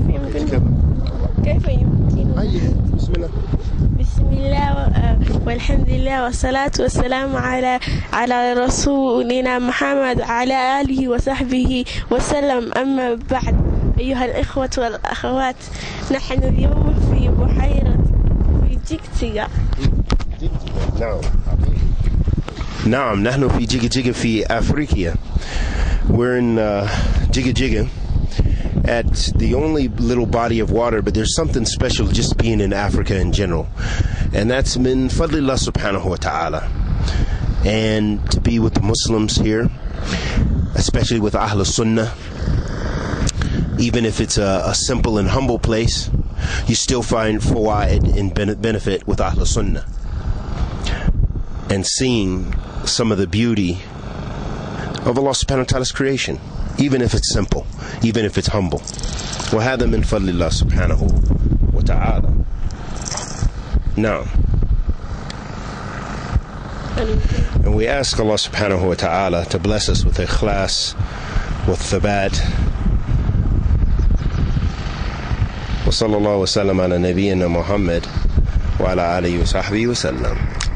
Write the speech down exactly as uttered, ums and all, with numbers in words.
يمكن كيف يمكن أيه بسم الله بسم الله والحمد لله والصلاة والسلام على على رسولنا محمد وعلى آله وصحبه وسلم. أما بعد، أيها الإخوة والأخوات، نحن اليوم في بحيرة جيجا. نعم نعم نحن في جيجا جيجا في أفريقيا. We're in uh, Jigga Jigga at the only little body of water, but there's something special just being in Africa in general, and that's min fadlillah subhanahu wa ta'ala. And to be with the Muslims here, especially with Ahl Sunnah, even if it's a, a simple and humble place, you still find fawaid and benefit with Ahl Sunnah. And seeing some of the beauty of Allah subhanahu wa ta'ala's creation, even if it's simple, even if it's humble. وهذا من فضل الله سبحانه وتعالى. Now, and we ask Allah subhanahu wa ta'ala to bless us with ikhlas, with thabat. وصلى الله وسلم على نبينا محمد وعلى آله وصحبه وسلم.